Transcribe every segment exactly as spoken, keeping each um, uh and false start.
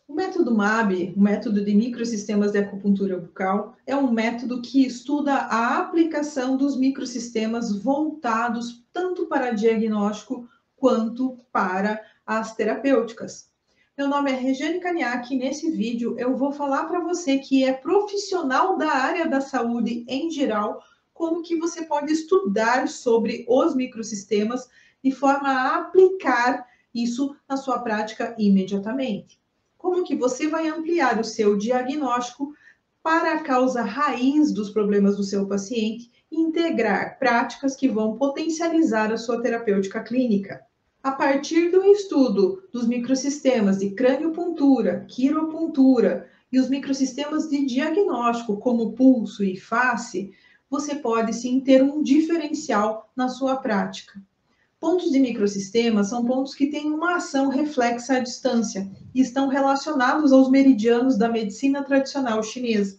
O método M A B, o método de microsistemas de acupuntura bucal, é um método que estuda a aplicação dos microsistemas voltados tanto para diagnóstico quanto para as terapêuticas. Meu nome é Regiane Caniac e nesse vídeo eu vou falar para você que é profissional da área da saúde em geral, como que você pode estudar sobre os microsistemas de forma a aplicar isso na sua prática imediatamente. Como que você vai ampliar o seu diagnóstico para a causa raiz dos problemas do seu paciente e integrar práticas que vão potencializar a sua terapêutica clínica. A partir do estudo dos microsistemas de craniopuntura, quiropuntura e os microsistemas de diagnóstico, como pulso e face, você pode sim ter um diferencial na sua prática. Pontos de microsistemas são pontos que têm uma ação reflexa à distância e estão relacionados aos meridianos da medicina tradicional chinesa.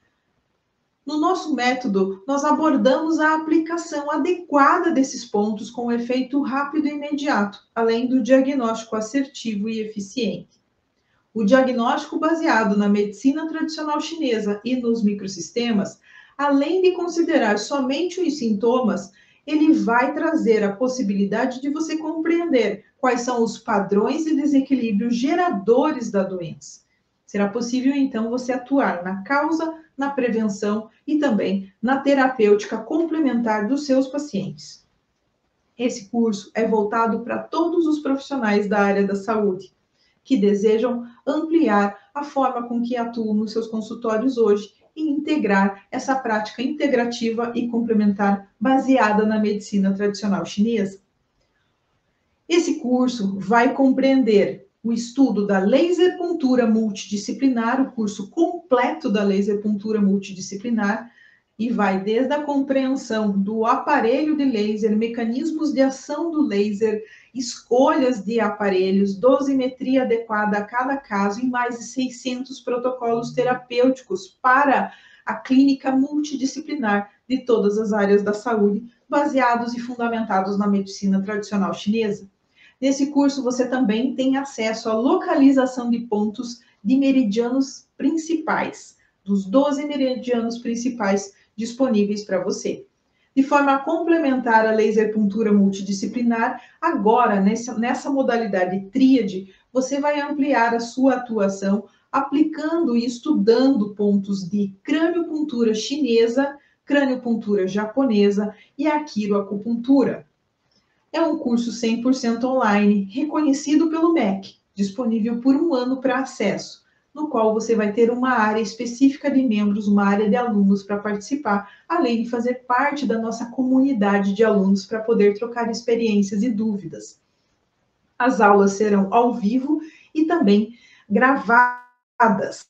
No nosso método, nós abordamos a aplicação adequada desses pontos com efeito rápido e imediato, além do diagnóstico assertivo e eficiente. O diagnóstico baseado na medicina tradicional chinesa e nos microsistemas, além de considerar somente os sintomas, ele vai trazer a possibilidade de você compreender quais são os padrões e desequilíbrios geradores da doença. Será possível, então, você atuar na causa, na prevenção e também na terapêutica complementar dos seus pacientes. Esse curso é voltado para todos os profissionais da área da saúde que desejam ampliar a forma com que atuam nos seus consultórios hoje e integrar essa prática integrativa e complementar baseada na medicina tradicional chinesa. Esse curso vai compreender o estudo da laser puntura multidisciplinar, o curso completo da laser puntura multidisciplinar, e vai desde a compreensão do aparelho de laser, mecanismos de ação do laser, escolhas de aparelhos, dosimetria adequada a cada caso e mais de seiscentos protocolos terapêuticos para a clínica multidisciplinar de todas as áreas da saúde, baseados e fundamentados na medicina tradicional chinesa. Nesse curso, você também tem acesso à localização de pontos de meridianos principais, dos doze meridianos principais disponíveis para você. De forma a complementar a laser puntura multidisciplinar, agora, nessa, nessa modalidade tríade, você vai ampliar a sua atuação aplicando e estudando pontos de craniopuntura chinesa, craniopuntura japonesa e a quiroacupuntura. É um curso cem por cento online, reconhecido pelo M E C, disponível por um ano para acesso, no qual você vai ter uma área específica de membros, uma área de alunos para participar, além de fazer parte da nossa comunidade de alunos para poder trocar experiências e dúvidas. As aulas serão ao vivo e também gravadas.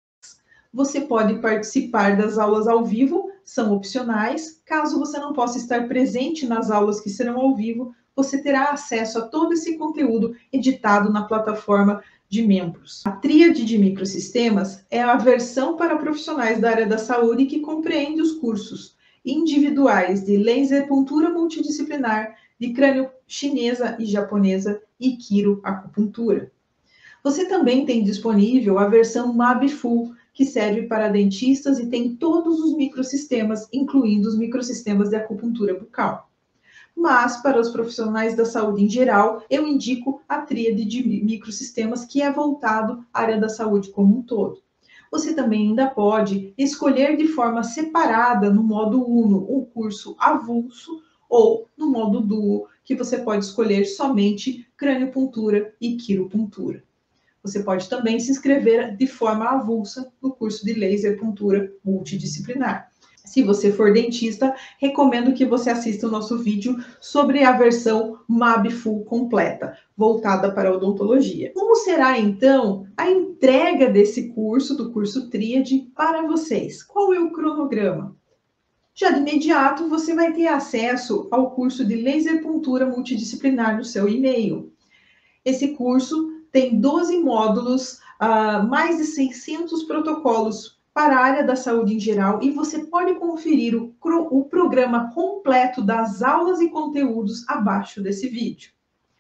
Você pode participar das aulas ao vivo, são opcionais. Caso você não possa estar presente nas aulas que serão ao vivo, você terá acesso a todo esse conteúdo editado na plataforma de membros. A tríade de microsistemas é a versão para profissionais da área da saúde que compreende os cursos individuais de laser puntura multidisciplinar, de crânio chinesa e japonesa e quiroacupuntura. Você também tem disponível a versão M A B Full, que serve para dentistas e tem todos os microsistemas, incluindo os microsistemas de acupuntura bucal. Mas, para os profissionais da saúde em geral, eu indico a tríade de microsistemas, que é voltado à área da saúde como um todo. Você também ainda pode escolher de forma separada, no modo Uno, o curso avulso, ou no modo Duo, que você pode escolher somente craniopuntura e quiropuntura. Você pode também se inscrever de forma avulsa no curso de laser puntura multidisciplinar. Se você for dentista, recomendo que você assista o nosso vídeo sobre a versão M A B Full completa, voltada para a odontologia. Como será, então, a entrega desse curso, do curso Tríade, para vocês? Qual é o cronograma? Já de imediato, você vai ter acesso ao curso de laser puntura multidisciplinar no seu e-mail. Esse curso tem doze módulos, uh, mais de seiscentos protocolos para a área da saúde em geral, e você pode conferir o, o programa completo das aulas e conteúdos abaixo desse vídeo.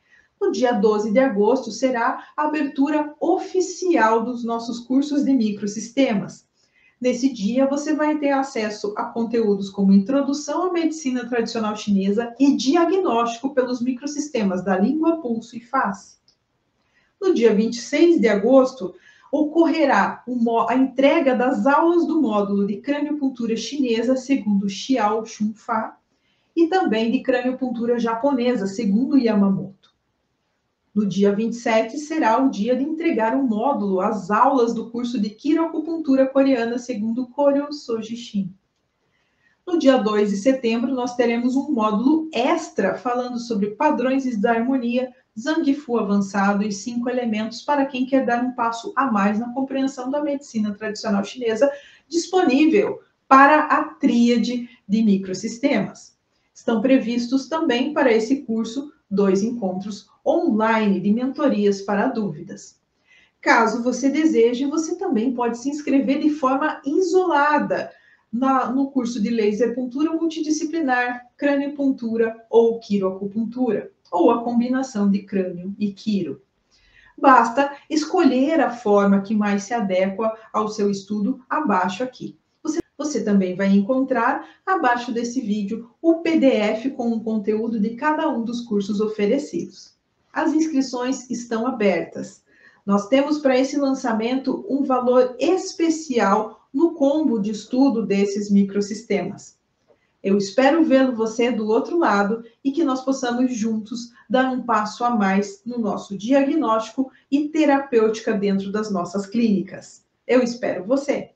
No dia doze de agosto será a abertura oficial dos nossos cursos de microsistemas. Nesse dia, você vai ter acesso a conteúdos como Introdução à Medicina Tradicional Chinesa e Diagnóstico pelos Microsistemas da Língua, Pulso e Face. No dia vinte e seis de agosto, ocorrerá a entrega das aulas do módulo de Craniopuntura Chinesa, segundo Xiao Chun-Fa, e também de Craniopuntura Japonesa, segundo Yamamoto. No dia vinte e sete será o dia de entregar o módulo, as aulas do curso de Quiroacupuntura Coreana, segundo Koryo Soji Shin. No dia dois de setembro, nós teremos um módulo extra falando sobre padrões da harmonia, Zangfu avançado e cinco elementos para quem quer dar um passo a mais na compreensão da medicina tradicional chinesa, disponível para a tríade de microsistemas. Estão previstos também para esse curso dois encontros online de mentorias para dúvidas. Caso você deseje, você também pode se inscrever de forma isolada na, no curso de laser puntura multidisciplinar, craniopuntura ou quiroacupuntura, ou a combinação de crânio e quiro. Basta escolher a forma que mais se adequa ao seu estudo abaixo aqui. Você, você também vai encontrar abaixo desse vídeo o P D F com o conteúdo de cada um dos cursos oferecidos. As inscrições estão abertas. Nós temos para esse lançamento um valor especial no combo de estudo desses microsistemas. Eu espero vê-lo você do outro lado e que nós possamos juntos dar um passo a mais no nosso diagnóstico e terapêutica dentro das nossas clínicas. Eu espero você!